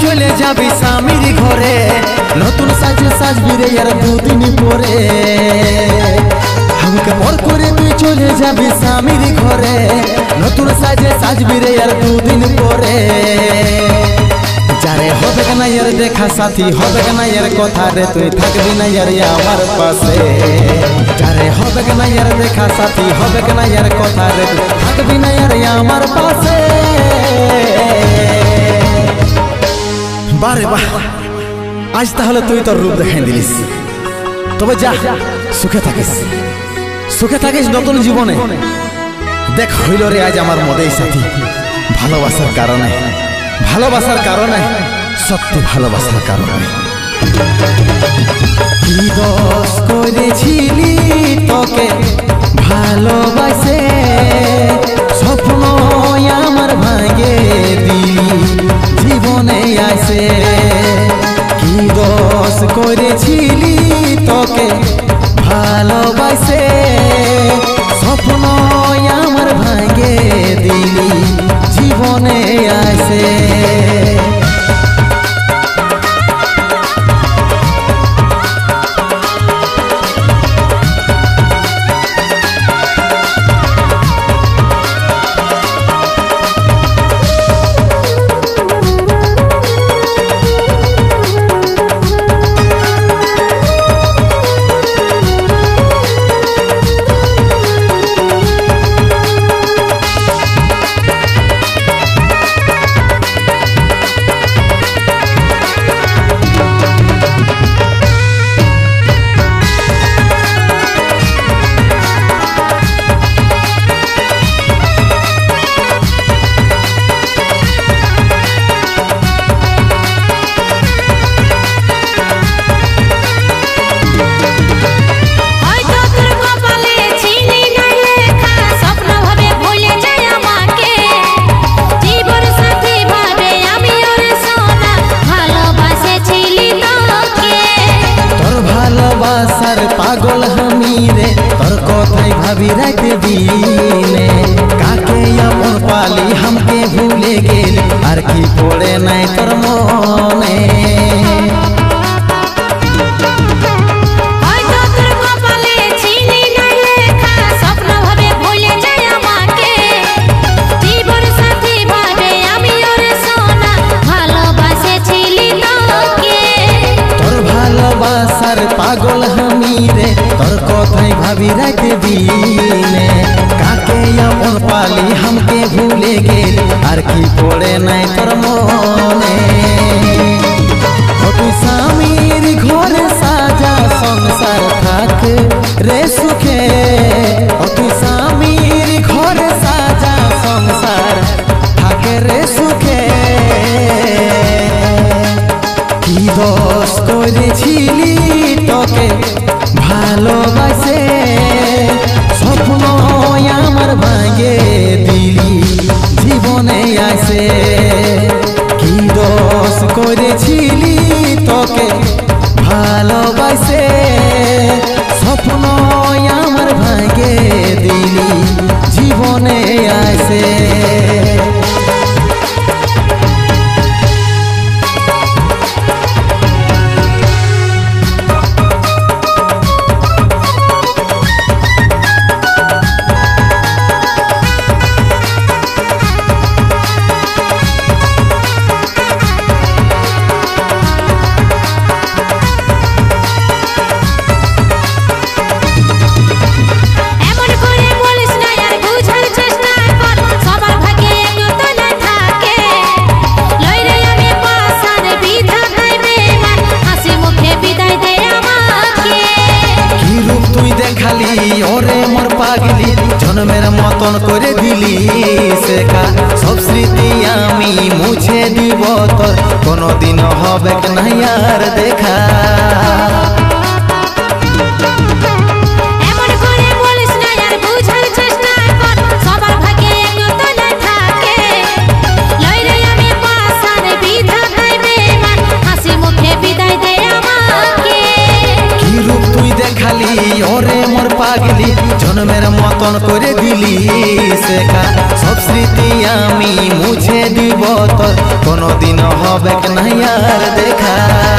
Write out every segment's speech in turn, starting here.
চলে যাবি স্বামীর ঘরে, নতুন সাজে সাজবি রে আর দুদিন পরে। আমাকে পর করে তুই চলে যাবি স্বামীর ঘরে, নতুন সাজে সাজবি রে আর দুদিন পরে। যারে হবে না यार দেখা সাথী, হবে না यार কথা রে, তুই থাকবি না यार আমার পাশে। যারে হবে না यार দেখা সাথী, হবে না यार কথা রে, তুই থাকবি না यार আমার পাশে। বারে বাহ, আজ তাহলে তুই তোর রূপ দেখাই দিলিস। তবে যা, সুখে থাকিস, সুখে থাকিস নতুন জীবনে। দেখ হইল রে আজ আমার মদেই সাথী, ভালোবাসার কারণে, ভালোবাসার কারণে, সত্যি ভালোবাসার কারণে। কি দোষ করেছিলি তোকে ভালোবাসে, স্বপ্ন আমার ভাঙে দিলি জীবনে আসে। কি দোষ করেছিলি তোকে ভালোবাসে, স্বপ্ন আমার ভাঙে দিলি জীবনে আসে। পাগল হামি রে তোর কথাই ভাবি রাতে দিনে, কাকে আপন পালি हमके ভুলে গেল, আর কি পড়ে নাই তোর মনে। পাগল হামি রে তোর কথাই ভাবি রাতে দিনে, কাকে আপন পালি हमके ভুলে গেল, আর কি পড়ে নাই তোর মনে। তুই স্বামীর ঘরে সাজা সংসার থাক রে সুখে, তুই স্বামীর ঘরে সাজা সংসার থাকে রে সুখে। কি দোষ করেছিলি তোকে ভালোবাসে, স্বপ্ন আমার ভাঙে দিলি জীবনে আসে। কি দোষ করেছিলি তোকে ভালোবাসে, স্বপ্ন আমার ভাঙে দিলি জীবনে আসে। ওরে মোর পাগলি জন্মের মতন করে দিলি শেখা, সব স্মৃতি আমি মুছে দিব তোর, কোনদিন হবে না আর দেখা। ওরে মোর পাগলি জন্মের মতন করে দিলি শেখা, সব স্মৃতি আমি মুছে দিব তোর, কোনো দিন হবে না আর দেখা।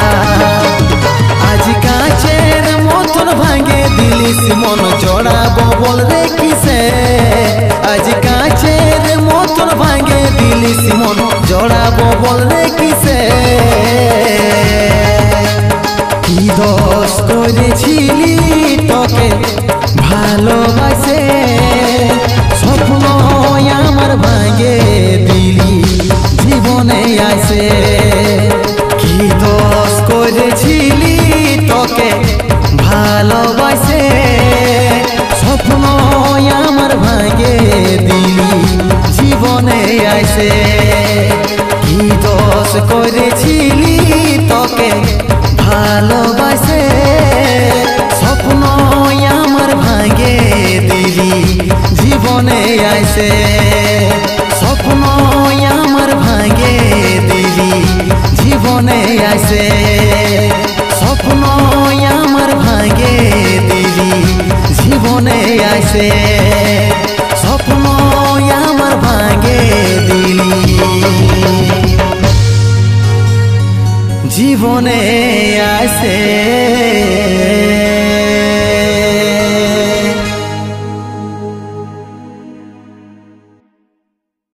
আজ কাছের মতন ভাঙে দিলিস মন জড়াবো বল রে কিসে। আজ কাছের মতন ভাঙে দিলিস মন জড়াবো বল রে কিসে। কি দোষ করেছিলি তোকে ভালোবাসে, স্বপ্ন আমার ভাঙে দিলি জীবনে আসে। কি দোষ করেছিলি তোকে ভালোবাসে, স্বপ্ন আমার ভাঙে দিলি জীবনে আসে। কি দোষ করেছিলি তোকে ভালোবাসে, স্বপ্ন আমার ভাঙে দিলি জীবনে আসে। স্বপ্ন আমার ভাঙে দিলি জীবনে আসে। স্বপ্ন আমার ভাঙে দিলি জীবনে আসে। স্বপ্ন আমার ভাঙে দিলি জীবনে আসে।